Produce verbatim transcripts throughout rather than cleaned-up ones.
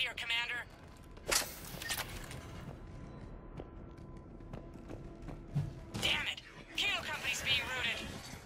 here, Commander. Damn it! Kilo Company's being routed.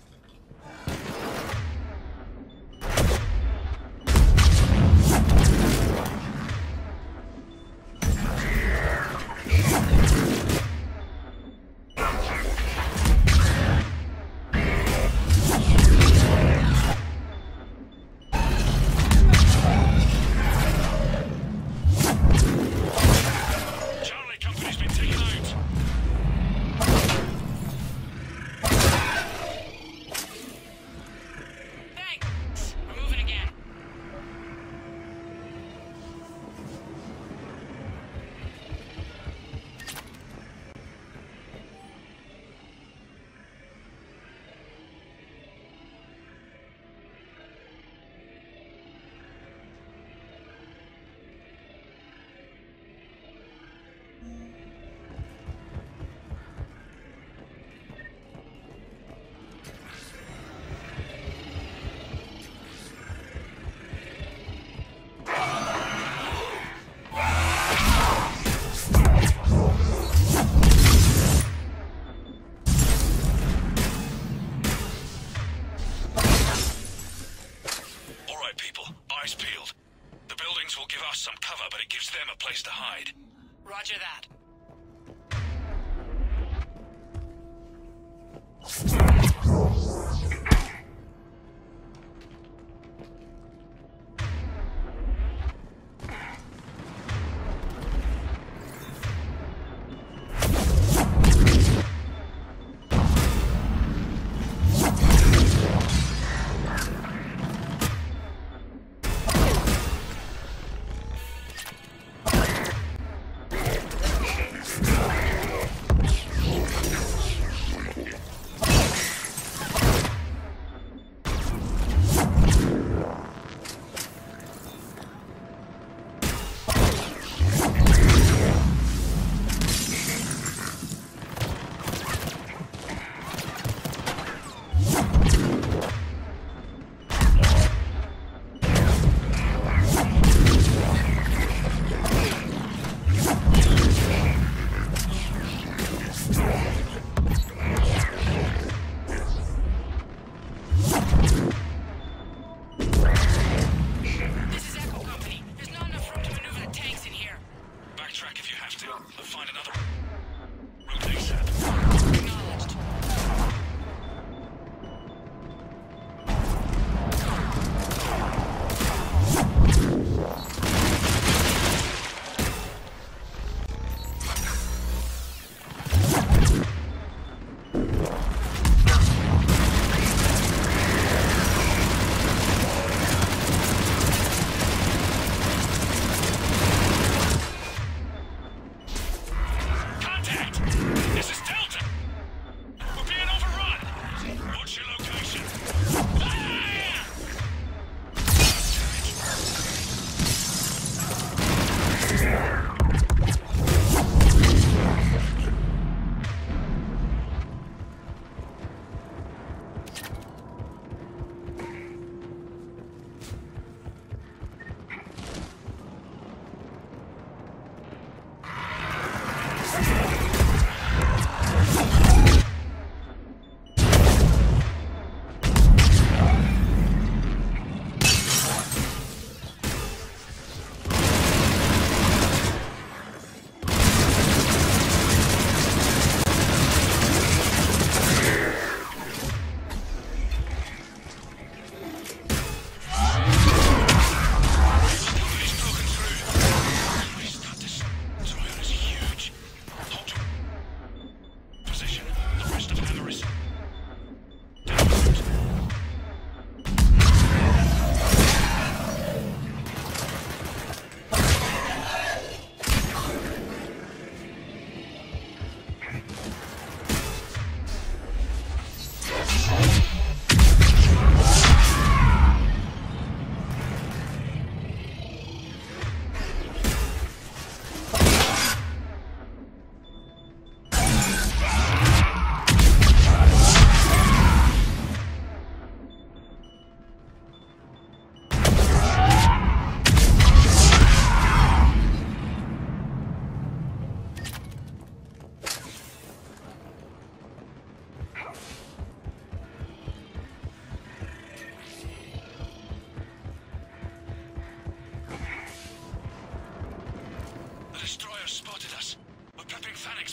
Some cover, but it gives them a place to hide. Roger that.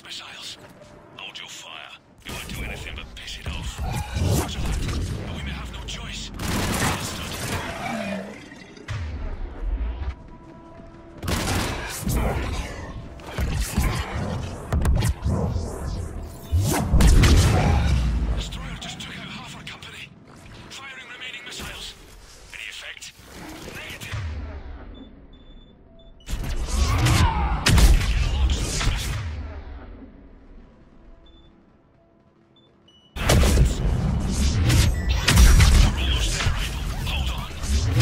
Phoenix missiles. Hold your fire. You won't do anything but piss it off. Roger that. But we may have no choice. Understood. Destroyer just took out half our company. Firing remaining missiles. Any effect? Negative. Get along something. We're almost there, Abel. Hold on.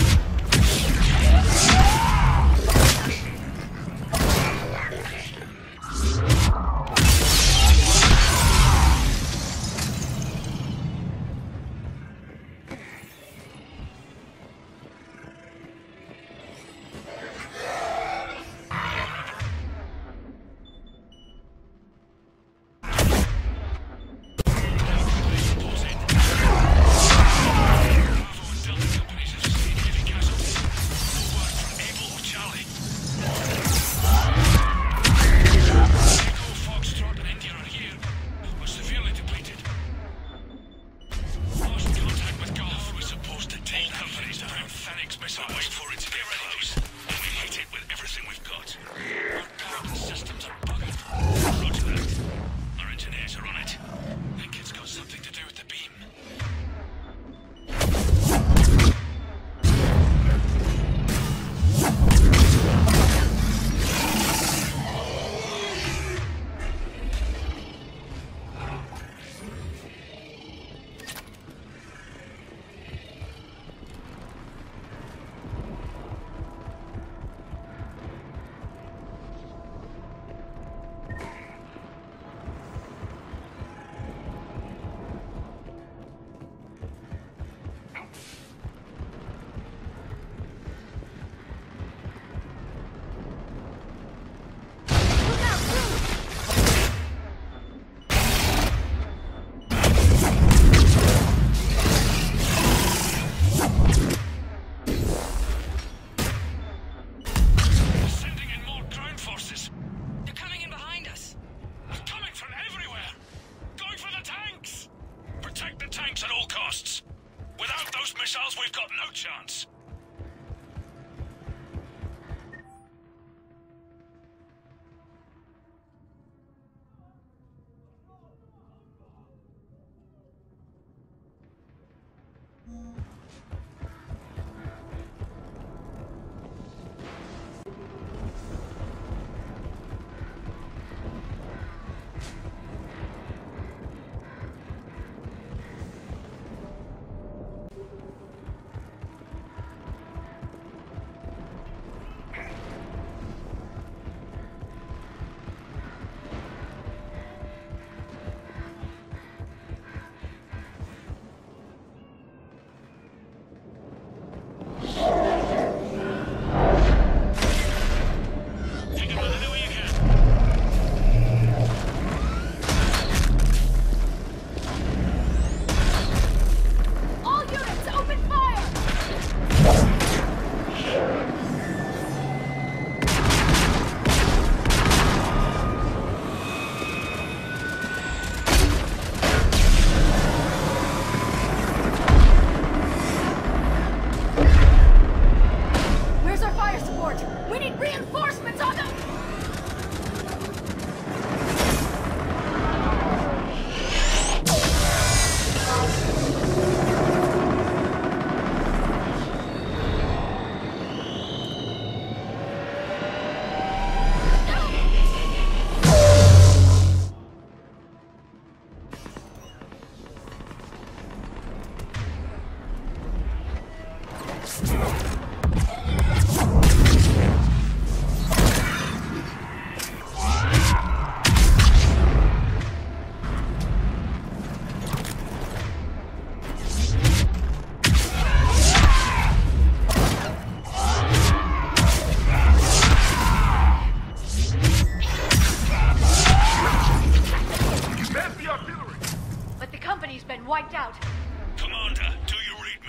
Missiles, we've got no chance. Wiped out. Commander, do you read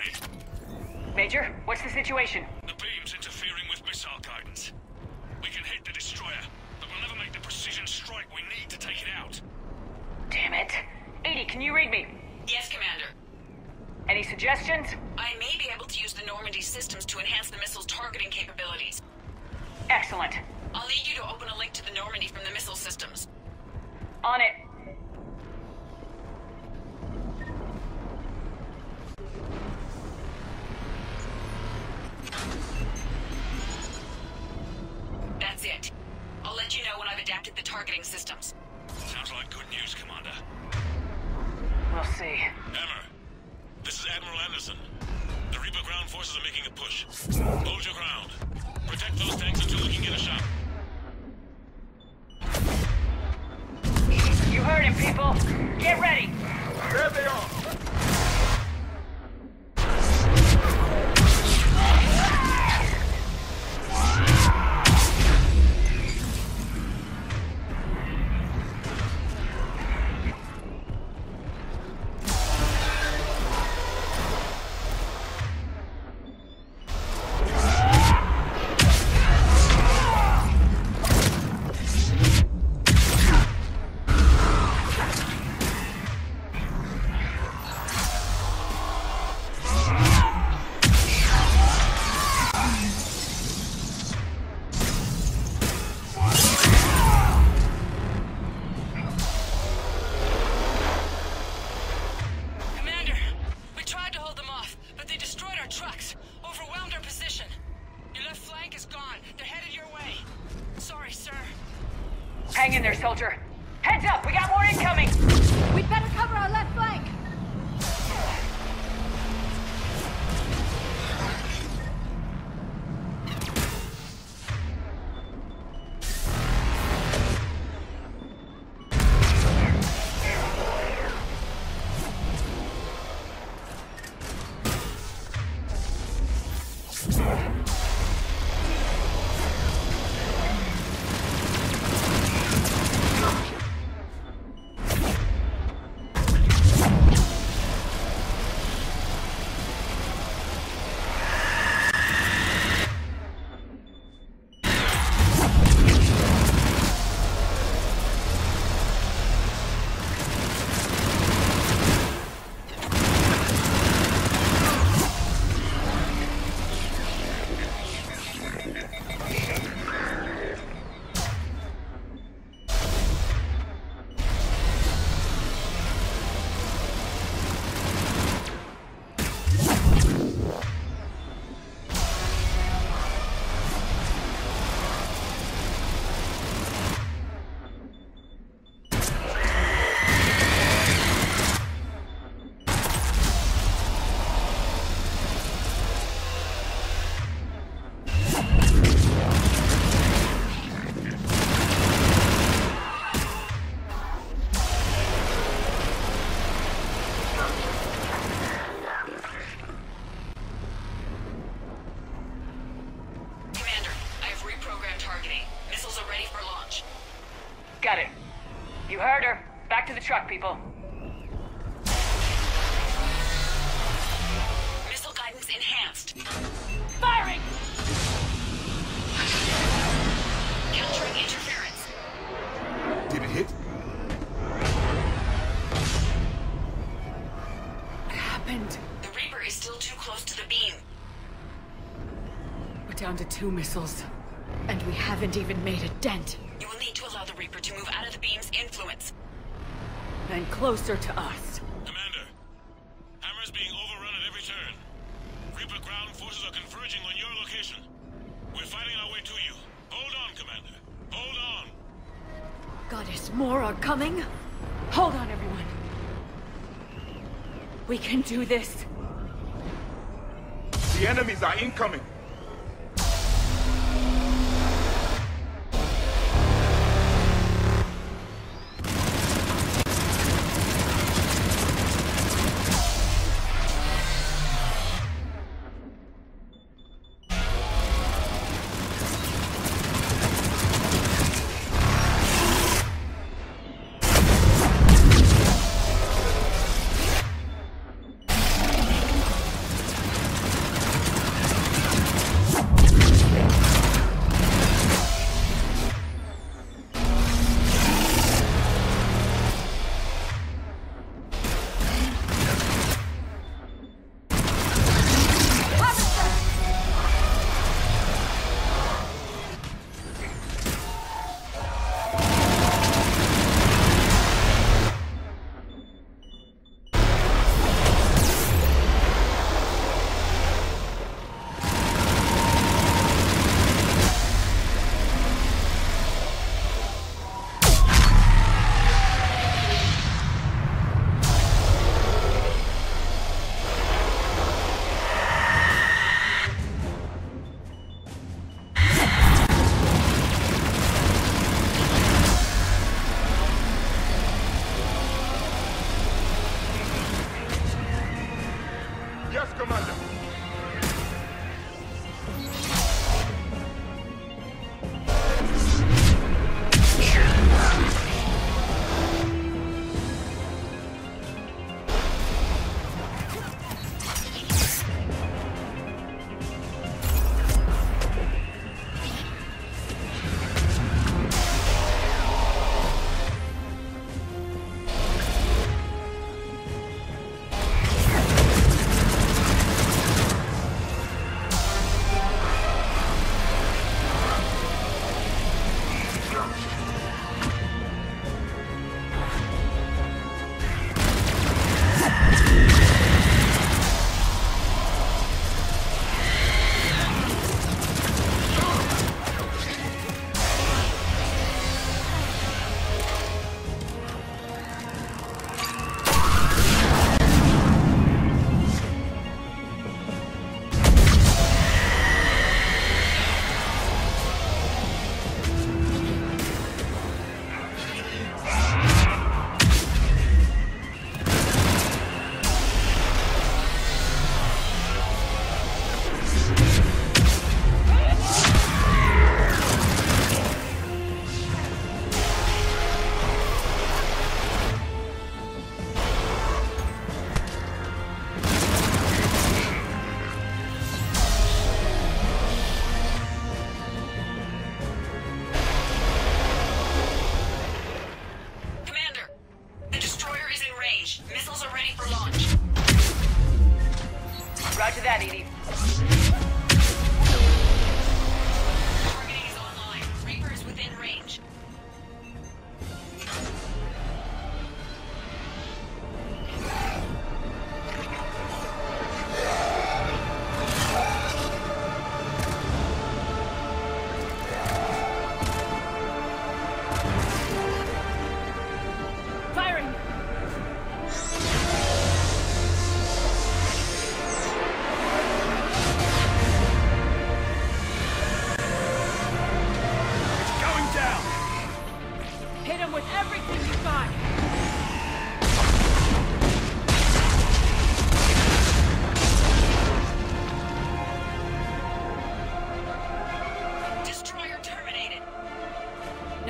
me? Major, what's the situation? The beam's interfering with missile guidance. We can hit the destroyer, but we'll never make the precision strike we need to take it Damn it. Edie, can you read me? Yes, Commander. Any suggestions? I may be able to use the Normandy systems to enhance the missile's targeting capabilities. Excellent. I'll need you to open a link to the Normandy from the missile systems. On it. That's it. I'll let you know when I've adapted the targeting systems. Sounds like good news, Commander. We'll see. Hammer, this is Admiral Anderson. The Reaper ground forces are making a push. Hold your ground. Protect those tanks until we can get a shot. You heard him, people. Get ready. There they are. Hang in there, soldier. Heads up, we got more incoming! We'd better cover our left flank! Got it. You heard her. Back to the truck, people. Missile guidance enhanced. Firing! Countering interference. Did it hit? What happened? The Reaper is still too close to the beam. We're down to two missiles. And we haven't even made a dent. You will need to allow the Reaper to move out of the beam's influence. Then closer to us. Commander, Hammer's being overrun at every turn. Reaper ground forces are converging on your location. We're fighting our way to you. Hold on, Commander. Hold on. Goddess, more are coming? Hold on, everyone. We can do this. The enemies are incoming.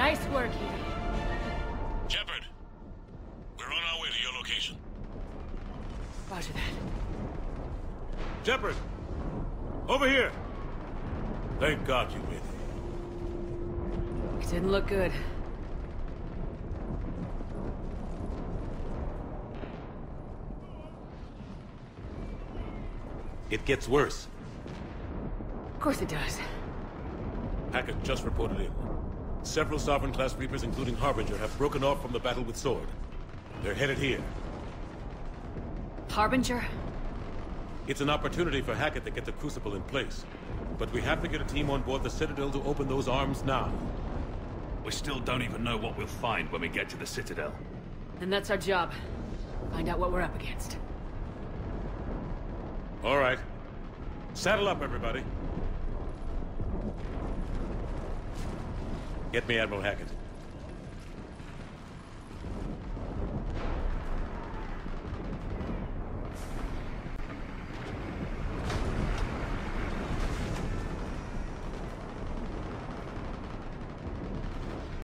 Nice work, Edie. Shepard, we're on our way to your location. Roger that. Shepard! Over here! Thank God you made it. It didn't look good. It gets worse. Of course it does. Hackett just reported in. Several Sovereign-class Reapers, including Harbinger, have broken off from the battle with Sword. They're headed here. Harbinger? It's an opportunity for Hackett to get the Crucible in place. But we have to get a team on board the Citadel to open those arms now. We still don't even know what we'll find when we get to the Citadel. And that's our job. Find out what we're up against. All right. Saddle up, everybody. Get me Admiral Hackett.